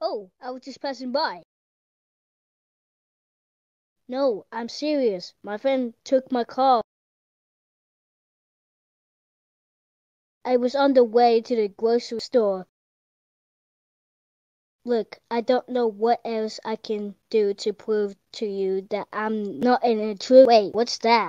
Oh, I was just passing by. No, I'm serious. My friend took my car. I was on the way to the grocery store. Look, I don't know what else I can do to prove to you that I'm not an intruder. Wait, what's that?